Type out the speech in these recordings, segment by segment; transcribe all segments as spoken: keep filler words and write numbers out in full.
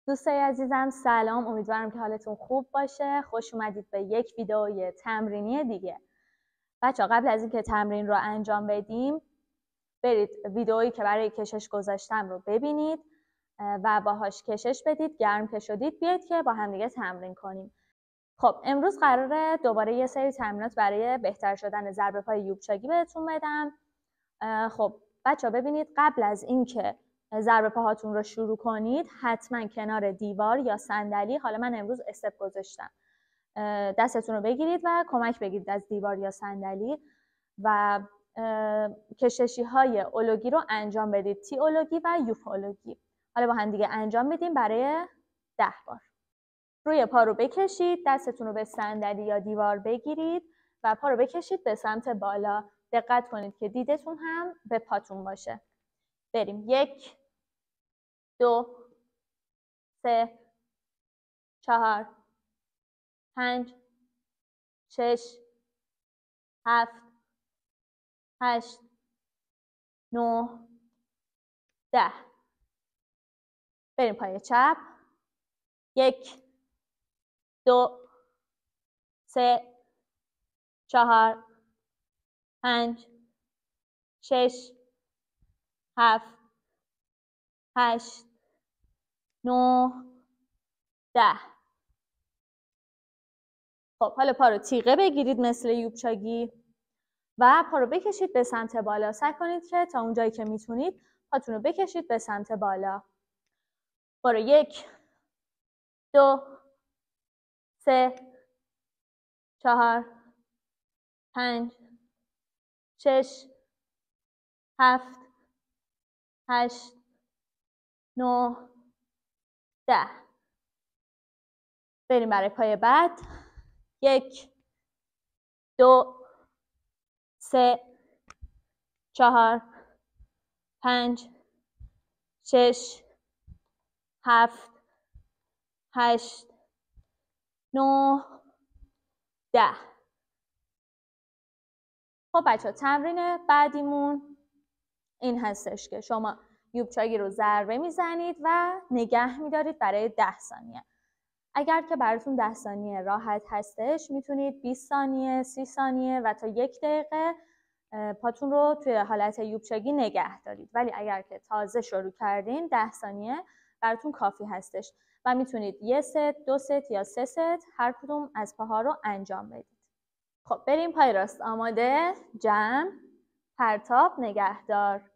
دوستای عزیزم سلام، امیدوارم که حالتون خوب باشه. خوش اومدید به یک ویدئوی تمرینی دیگه. بچه‌ها قبل از اینکه تمرین رو انجام بدیم برید ویدئویی که برای کشش گذاشتم رو ببینید و باهاش کشش بدید. گرم که شدید بیاید که با هم دیگه تمرین کنیم. خب امروز قراره دوباره یه سری تمرینات برای بهتر شدن ضربه پای یوبچاگی بهتون بدم. خب بچه‌ها ببینید، قبل از اینکه ضربه پاهاتون رو شروع کنید حتما کنار دیوار یا صندلی، حالا من امروز استپ گذاشتم، دستتون رو بگیرید و کمک بگیرید از دیوار یا صندلی و کششی های اولوگی رو انجام بدید، تی اولوگی و یوپ اولوگی. حالا با هم دیگه انجام بدیم برای ده بار. روی پا رو بکشید، دستتون رو به صندلی یا دیوار بگیرید و پا رو بکشید به سمت بالا. دقت کنید که دیدتون هم به پاتون باشه. بریم. یک، دو، سه، چهار، پنج، شش، هفت، هشت، نه، ده. بریم پای چپ. یک، دو، سه، چهار، پنج، شش، هفت، هشت، نه، ده. خب حالا پا رو تیغه بگیرید مثل یوبچاگی و پا رو بکشید به سمت بالا. سعی کنید که تا اونجایی که میتونید پاتون رو بکشید به سمت بالا. برو. یک، دو، سه، چهار، پنج، شش، هفت، هشت، نه، ده. بریم برای پای بعد. یک، دو، سه، چهار، پنج، شش، هفت، هشت، نه، ده. خب بچه ها تمرین بعدیمون این هستش که شما یوبچاگی رو ضربه میزنید و نگه میدارید برای ده ثانیه. اگر که براتون ده ثانیه راحت هستش میتونید بیست ثانیه، سی ثانیه و تا یک دقیقه پاتون رو توی حالت یوبچاگی نگه دارید. ولی اگر که تازه شروع کردین ده ثانیه براتون کافی هستش و میتونید یه ست، دو ست یا سه ست هر کدوم از پاها رو انجام بدید. خب بریم پای راست. آماده؟ جمع، پرتاب، نگهدار.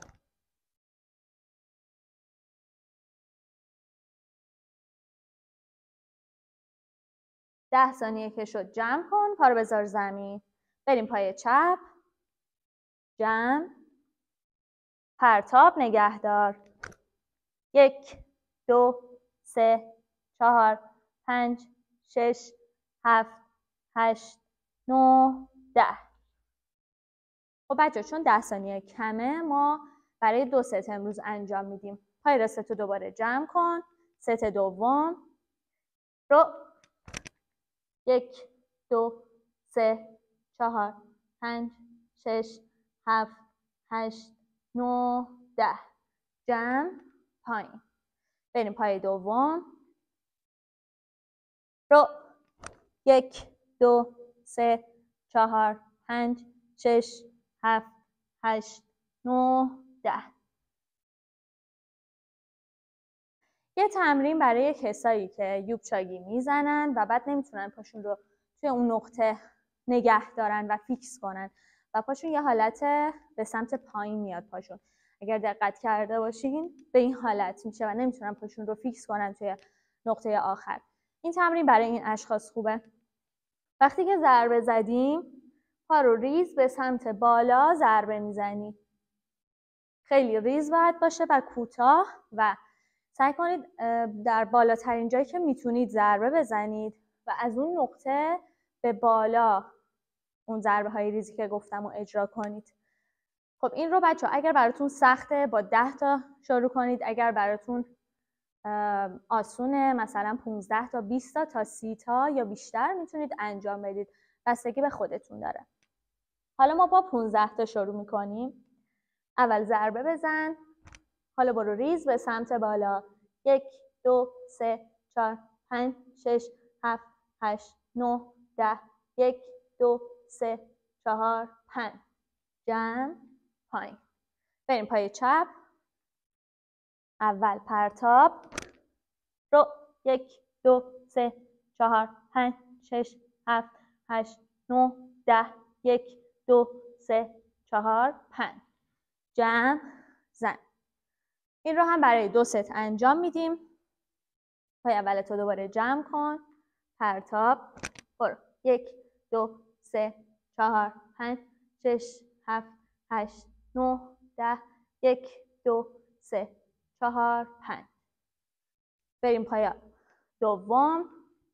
ده ثانیه که شد جمع کن، پا رو بذار زمین. بریم پای چپ. جمع، پرتاب، نگهدار. یک، دو، سه، چهار، پنج، شش، هفت، هشت، نه، ده. خب بچه چون ده ثانیه کمه ما برای دو ست امروز انجام میدیم. پای راست رو دوباره جمع کن. ست دوم رو. یک، دو، سه، چهار، پنج، شش، هفت، هشت، نه، ده. جمع، پایین. بریم پای دوم رو. یک، دو، سه، چهار، پنج، شش، هفت، هشت، نه، ده. یه تمرین برای کسایی که یوبچاگی میزنن و بعد نمیتونن پاشون رو توی اون نقطه نگه دارن و فیکس کنن و پاشون یه حالت به سمت پایین میاد. پاشون اگر دقت کرده باشین به این حالت میشه و نمیتونن پاشون رو فیکس کنن توی نقطه آخر. این تمرین برای این اشخاص خوبه. وقتی که ضربه زدیم پا رو ریز به سمت بالا ضربه میزنی. خیلی ریز باید باشه و کوتاه و سعی کنید در بالاترین جایی که میتونید ضربه بزنید و از اون نقطه به بالا اون ضربه های ریزی که گفتم رو اجرا کنید. خب این رو بچه اگر براتون سخته با ده تا شروع کنید. اگر براتون آسونه مثلا پونزده تا، بیست تا تا سی تا یا بیشتر میتونید انجام بدید. بستگی به خودتون داره. حالا ما با پونزده تا شروع میکنیم. اول ضربه بزن. حالا برو ریز به سمت بالا. یک، دو سه چهار پنج شش هفت هشت نه ده یک دو سه چهار پنج. جمع پایین. بریم پای چپ. اول پرتاب رو یک دو سه چهار پنج شش هفت هشت نه ده یک دو سه چهار پنج. جمع زن. این رو هم برای دو ست انجام میدیم. پای اول تو دوباره جمع کن. پرتاب برو. یک دو سه چهار پنج شش هفت هشت نه ده یک دو سه چهار پنج. بریم پای دوم.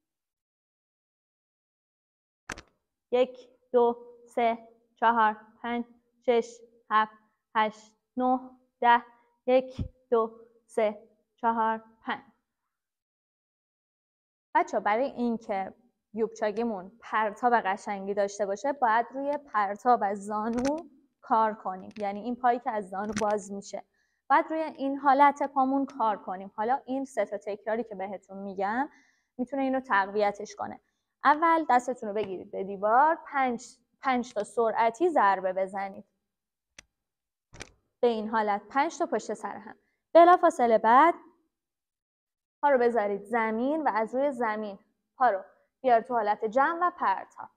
یک دو سه چهار پنج شش هفت هشت نه ده یک دو سه چهار پنج. بچه برای اینکه یوبچاگیمون پرتاب قشنگی داشته باشه باید روی پرتاب از زانو کار کنیم. یعنی این پایی که از زانو باز میشه باید روی این حالت پامون کار کنیم. حالا این سه تا تکراری که بهتون میگم میتونه اینو تقویتش کنه. اول دستتون رو بگیرید به دیوار، پنج, پنج تا سرعتی ضربه بزنید به این حالت، پنج تا پشت سر هم. بلافاصله بعد پا رو بذارید زمین و از روی زمین پا رو بیار تو حالت جمع و پرتاب.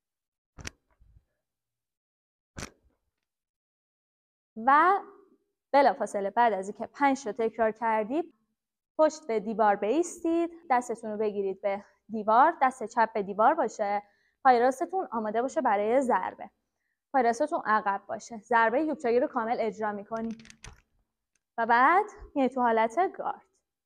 و بلافاصله بعد از اینکه پنج تا تکرار کردید پشت به دیوار بایستید، دستتون رو بگیرید به دیوار، دست چپ به دیوار باشه، پای راستتون آماده باشه برای ضربه. پای راستتون عقب باشه. ضربه یوبچاگی رو کامل اجرا می‌کنید. و بعد میای تو حالت گارد.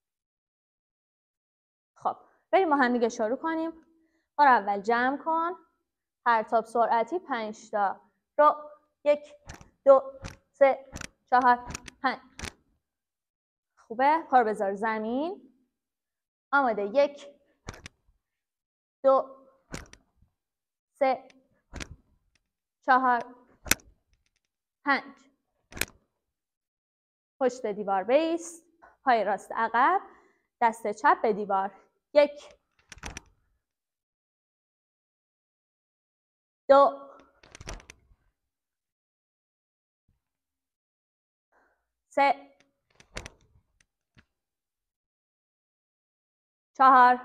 خب بریم با هم دیگه شروع کنیم. بار اول جمع کن. پرتاب سرعتی پنج تا. رو یک دو سه چهار پنج. خوبه. پا رو بذار زمین. آماده. یک دو سه چهار پنج. پشت دیوار بیست. پای راست عقب. دست چپ به دیوار. یک دو سه چهار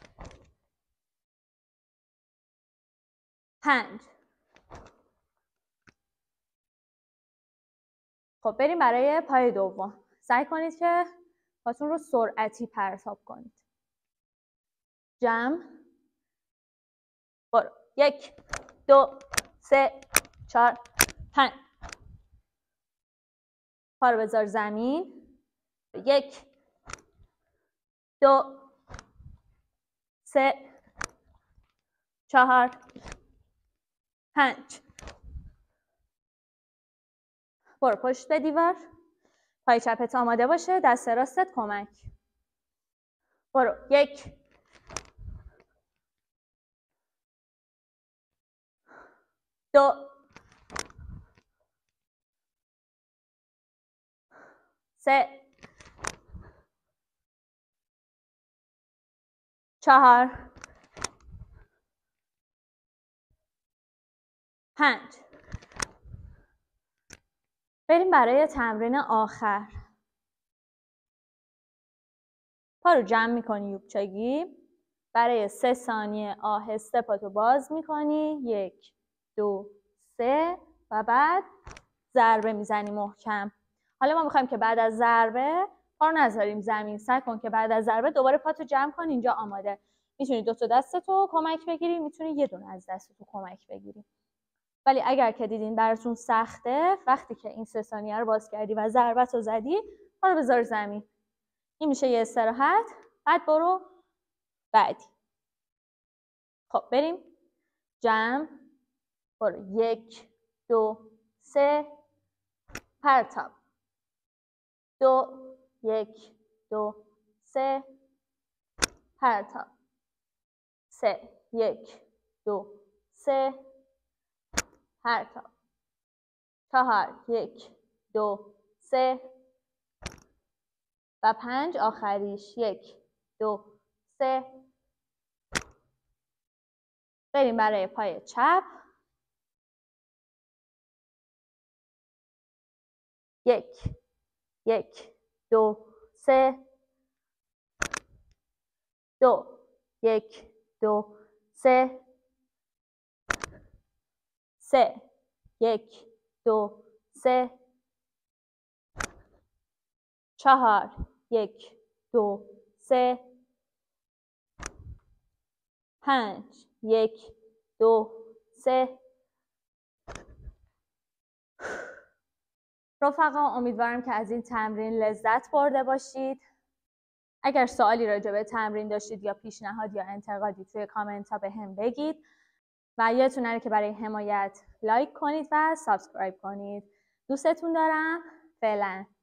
پنج. خب بریم برای پای دوم. سعی کنید که پاتون رو سرعتی پرتاب کنید. جمع برو. یک دو سه چهار پنج. پا رو بذار زمین. یک دو سه چهار پنج. برو پشت به دیوار. پای چپت آماده باشه. دست راستت کمک. برو. یک دو سه چهار پنج. بریم برای تمرین آخر. پا رو جمع میکنی یوبچاگی. برای سه ثانیه آهسته پاتو باز میکنی. یک دو سه و بعد ضربه میزنی محکم. حالا ما میخوایم که بعد از ضربه پا رو نذاریم زمین. سعی کن که بعد از ضربه دوباره پاتو جمع کن. اینجا آماده. میتونی دو تا دستتو کمک بگیری، میتونی یه دونه از دستتو کمک بگیری. ولی اگر که دیدین براتون سخته، وقتی که این سه ثانیه رو باز کردی و ضربتو زدی، پا رو بذار زمین. این میشه یه استراحت. بعد برو بعدی. خب بریم. جمع برو. یک دو سه پرتاب. دو یک دو سه پرتاب. سه یک دو سه پرتاب. چهار یک دو سه و پنج آخریش. یک دو سه. بریم برای پای چپ. یک یک دو سه. دو یک دو سه. سه یک دو سه. چهار یک دو سه. پنج یک دو سه. رفقا امیدوارم که از این تمرین لذت برده باشید. اگر سوالی راجع به تمرین داشتید یا پیشنهاد یا انتقادی توی کامنت ها به هم بگید و یادتون نره که برای حمایت لایک کنید و سابسکرایب کنید. دوستتون دارم. فعلا.